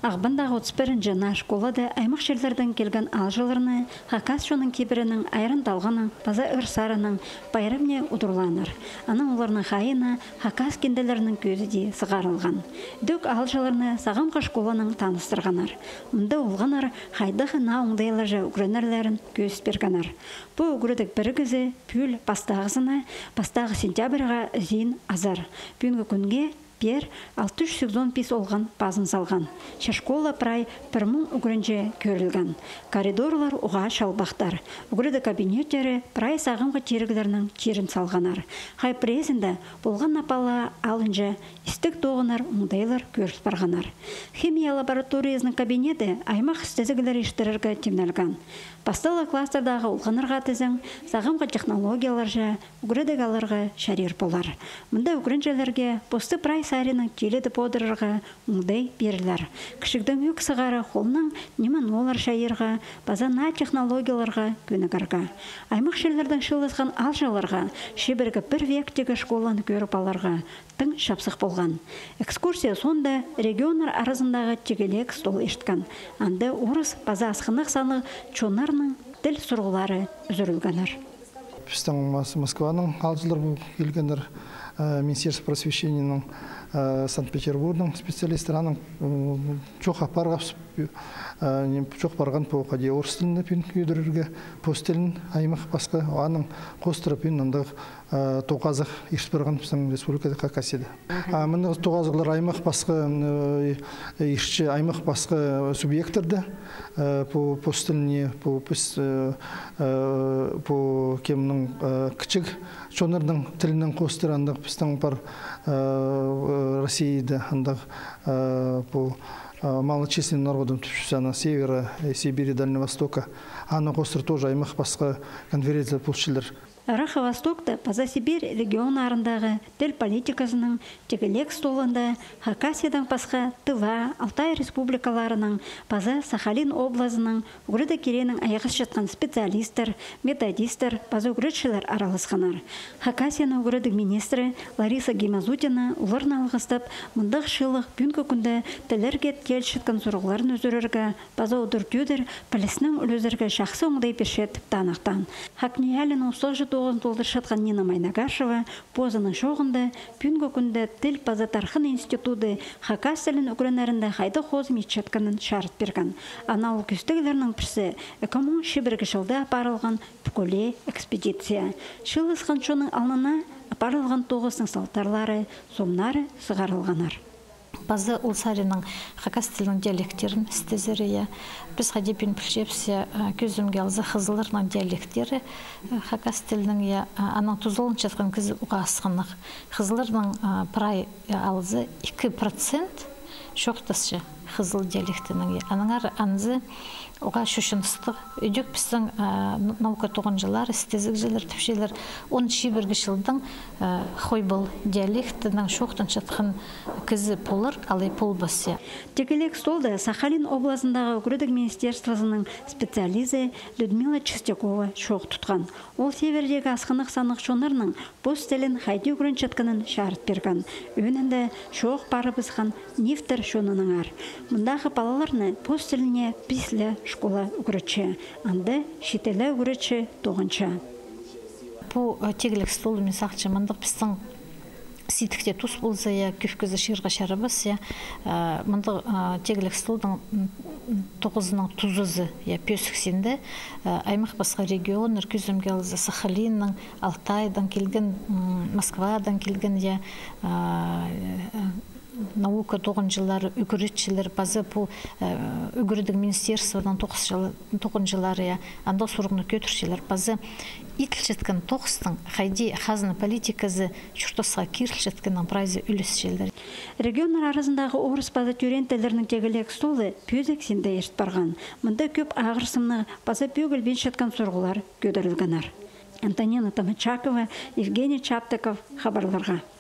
Ағбандағы 31 жана школада аймақ жерлерден келген алжыларыны, хакас шоның кебірінің, айрын талғының, база ұрсарының, байрамне ұдырланыр. Аның оларының хайына хакас кенделерінің көзі де сығарылған. Дөк алжыларыны сағамға школаның таныстырғанар. Мұнда олғанар хайдағы на оңдайлажа үгренерлерін көз берганар. Бұл үгредік бірі күзі пүл бастағызына, бастағы сентябрға зейін азар. Бүгінгі күнге 685 олған базын салған. Шашкола прай 1000 үгірінже көрілген. Коридорлар ұға шалбақтар. Үгірді кабинеттері прай сағымғы терігілерінің терін салғанар. Хай презінде болған напала алынжа істік тоғынар ұңдайлар көріс барғанар. Химия лабораториясының кабинеті аймақ істезігілер ештіріргі темнелген. Басталы кластердағы ұлғанырға тізің сағымғы технологиялар жа үгірді аларға шарер болар. Мұнда үгірінжелерге посты прай сарының келеді подырырға ұңдай берілер. Кішігдің үк сығары қолының немін олар шайырға, базана технологияларға көнігірға. Аймақ шелердің шылызған алжаларға, шебіргі бір вектегі школаны көріп аларға тың шапсық болған. Экскурсия сонда регионар арызындағы тегелек стол ешткен. Анды орыс база асқынық саны чонарының тіл сұрғылары үзірілгенір. Біздің Москваның алжылар келгендер, Министерство просвещениенің, Санкт-Петербургның специалистерінің жоқ апарға жоқ барған по қаде орыс тілінде пен күйдірерге постелін аймақ басқа аның қостырып пен андық тоғазық ешбірған біздің республикада қақаседі. Мұны тоғазықлар аймақ басқа ешші аймақ басқа субъектерді по постеліне по кемнің кішік чонардың тілінің қостыр андық біздің бар Россияда андық по малочисленным народам на севера, Сибири, Дальнего Востока. А на острове тоже аймақ басқа конференция получилар. Раха-Востокта Паза Сибирь регион арындағы тіл политикасының тегелек столында Хакасиядан басқа Тыва, Алтай республикаларының, Паза Сахалин облазының үгірді керенің аяғыз жатқан специалистер, методистер, Паза үгірітшілер араласқанар. Хакасияның үгірді министрі Лариса Гимазутина оларын алғыстап, мұндақ шылық бүнгі күнді тілерге келшіткен сұрғыларын өзірерге, Паза ұдыртүйдер пілісінің үлізерге шақсы оңдай пешет танықтан. Хакниялин ұсық толдыр шатқан Нина Майнагашева позаның шоғында бүнгі күнді тіл Паза Тархын институты хакас тілін үгірінерінде қайды қозым етшатканын шарт берген. Анау күстігілерінің бірсі 2001 жылда апарылған бүкіле экспедиция. Шылысқан шоның алнына апарылған тоғысың салтарлары, сомнары сығарылғанар. Паза улсарының хакас тілінің диалекттерін істезірі. Біз қадепен пілшепсе көзімге алзы қызылырның диалектері хакас тілінің аның тұзылын жатқан кізі ұға асқанық. Қызылырның прай алзы 2% шоқтасы қызыл диалектінің. Аныңар анызы оға шүшіністік. Өдек біздің наука тоғын жылар, істезік жылар, түпшелер 10-11 жылдың қойбыл диалектінің шоқтын жатқан кізі полыр, алай пол басы. Тегелек столда Сахалин обласындағы үгірдік министерствосының специализі Людмила Чистякова шоқ тұтқан. Ол севердегі асқынық санық шонарының бос тілін қайды үгірін жатқанын шарт берген. Өнінде шоқ бары бізған нефтер шонының ар. Мұндағы балаларны бос тіліне пислі школа үгірітші, анды шетелі үгірітші тоғынша. Бұл тегелек столы мен сақчы мындық біздің ситікте тұс болса, көфкізі шырға шары бас, мындық тегелек столдың 9-ның тұзызы пөсіксенді аймақ басқа регион, күзімге алызы Сахалинның, Алтайдан келген, Москвадан келген, наука тоғын жылары, үгіретшілер, базы бұл үгірдің министерстводан тоғын жылары, анда сұрғыны көтіршілер, базы итіл жеткен тоғыстың қайди қазыны политиказы шүртосқа киріл жеткен прайзы үлісшілер. Регионар арасындағы орыс база тюрентелерінің тегелек столы пөзексенде ешт барған. Мұнда көп ағырсымны база пөгіл бен шатқан сұрғылар көдірілгенар. Антонина Тамачакова, Евгений Чаптыков, хабарларға.